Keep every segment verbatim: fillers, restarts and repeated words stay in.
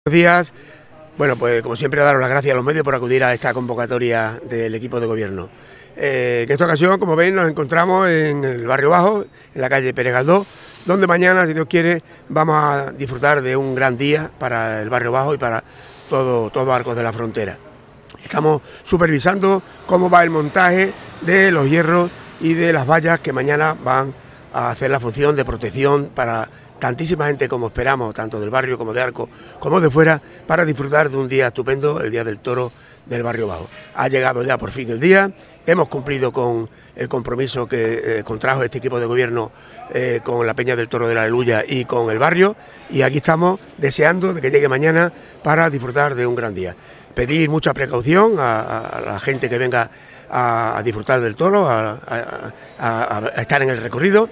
Buenos días. Bueno, pues como siempre, daros las gracias a los medios por acudir a esta convocatoria del equipo de gobierno. Eh, en esta ocasión, como veis, nos encontramos en el barrio Bajo, en la calle Pérez Galdós, donde mañana, si Dios quiere, vamos a disfrutar de un gran día para el barrio Bajo y para todo, todo Arcos de la Frontera. Estamos supervisando cómo va el montaje de los hierros y de las vallas que mañana van a hacer la función de protección para tantísima gente como esperamos, tanto del barrio como de Arcos, como de fuera, para disfrutar de un día estupendo, el Día del Toro del barrio Bajo. Ha llegado ya por fin el día, hemos cumplido con el compromiso que eh, contrajo este equipo de gobierno eh, con la Peña del Toro de la Aleluya y con el barrio, y aquí estamos deseando de que llegue mañana para disfrutar de un gran día. Pedir mucha precaución a, a, a la gente que venga a, a disfrutar del toro, a, a, a, a estar en el recorrido,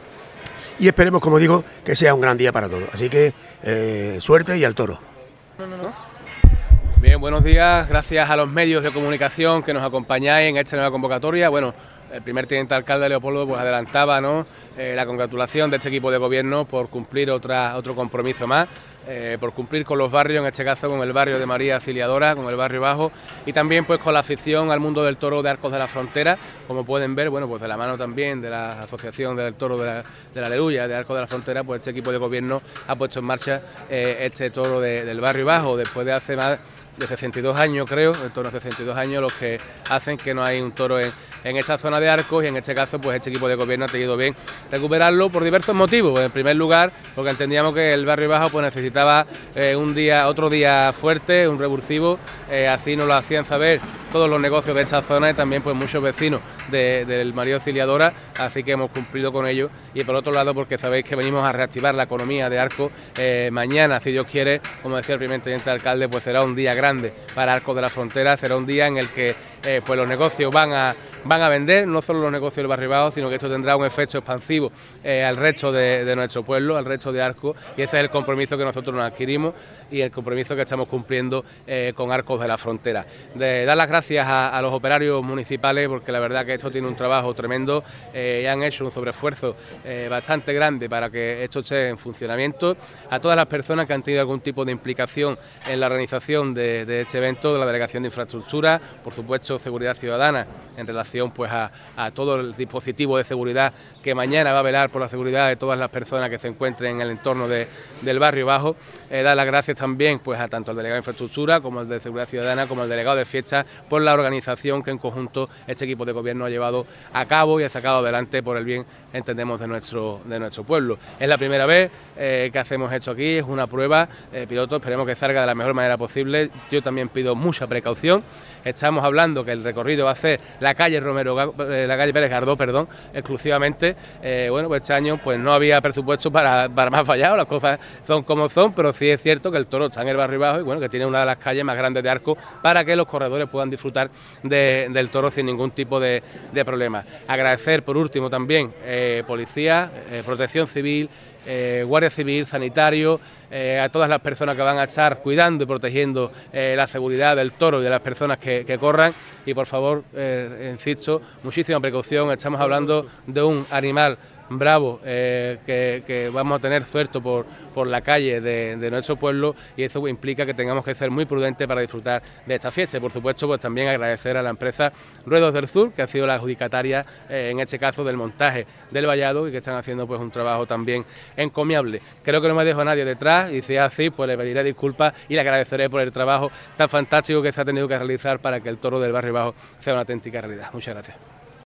y esperemos, como digo, que sea un gran día para todos. Así que eh, suerte y al toro. No, no, no. Bien, buenos días, gracias a los medios de comunicación que nos acompañáis en esta nueva convocatoria. Bueno, el primer teniente alcalde Leopoldo pues adelantaba, ¿no?, eh, la congratulación de este equipo de gobierno por cumplir otra, otro compromiso más, eh, por cumplir con los barrios, en este caso con el barrio de María Auxiliadora, con el barrio Bajo, y también pues con la afición al mundo del toro de Arcos de la Frontera, como pueden ver, bueno, pues de la mano también de la Asociación del Toro de la, de la Aleluya, de Arcos de la Frontera, pues este equipo de gobierno ha puesto en marcha eh, este toro de, del barrio Bajo, después de hace más de sesenta y dos años, creo, en torno a sesenta y dos años, los que hacen que no hay un toro en, en esta zona de Arcos, y en este caso pues este equipo de gobierno ha tenido bien recuperarlo por diversos motivos. En primer lugar, porque entendíamos que el barrio Bajo pues necesitaba eh, un día, otro día fuerte, un revulsivo, eh, así nos lo hacían saber todos los negocios de esta zona y también pues muchos vecinos de, del María Auxiliadora, así que hemos cumplido con ello. Y por otro lado, porque sabéis que venimos a reactivar la economía de Arcos, eh, mañana, si Dios quiere, como decía el primer teniente alcalde, pues será un día grande para Arcos de la Frontera, será un día en el que eh, pues los negocios van a van a vender, no solo los negocios del barrio Bajo, sino que esto tendrá un efecto expansivo eh, al resto de, de nuestro pueblo, al resto de Arcos, y ese es el compromiso que nosotros nos adquirimos y el compromiso que estamos cumpliendo eh, con Arcos de la Frontera. De dar las gracias a, a los operarios municipales, porque la verdad que esto tiene un trabajo tremendo, eh, y han hecho un sobreesfuerzo eh, bastante grande para que esto esté en funcionamiento, a todas las personas que han tenido algún tipo de implicación en la organización de, de este evento, de la Delegación de Infraestructura, por supuesto Seguridad Ciudadana, en relación pues a, a todo el dispositivo de seguridad que mañana va a velar por la seguridad de todas las personas que se encuentren en el entorno de, del barrio Bajo. Eh, dar las gracias también pues a tanto al delegado de Infraestructura como al de Seguridad Ciudadana como al delegado de Fiestas por la organización que en conjunto este equipo de gobierno ha llevado a cabo y ha sacado adelante por el bien, entendemos, de nuestro, de nuestro pueblo. Es la primera vez eh, que hacemos esto aquí, es una prueba eh, piloto, esperemos que salga de la mejor manera posible. Yo también pido mucha precaución. Estamos hablando que el recorrido va a ser la calle Romero, la calle Pérez Galdós, perdón, exclusivamente. Eh, bueno, pues este año pues no había presupuesto para, para más fallado, las cosas son como son, pero sí es cierto que el toro está en el barrio Bajo y bueno, que tiene una de las calles más grandes de Arcos para que los corredores puedan disfrutar de, del toro sin ningún tipo de, de problema. Agradecer por último también eh, policía, eh, protección civil, Eh, Guardia Civil, sanitario, eh, a todas las personas que van a estar cuidando y protegiendo eh, la seguridad del toro y de las personas que, que corran, y por favor, eh, insisto, muchísima precaución. Estamos hablando de un animal bravo eh, que, que vamos a tener suelto por, por la calle de, de nuestro pueblo, y eso implica que tengamos que ser muy prudentes para disfrutar de esta fiesta. Y por supuesto pues también agradecer a la empresa Ruedos del Sur, que ha sido la adjudicataria eh, en este caso del montaje del vallado, y que están haciendo pues un trabajo también encomiable. Creo que no me dejo a nadie detrás, y si es así pues le pediré disculpas y le agradeceré por el trabajo tan fantástico que se ha tenido que realizar para que el toro del barrio Bajo sea una auténtica realidad. Muchas gracias.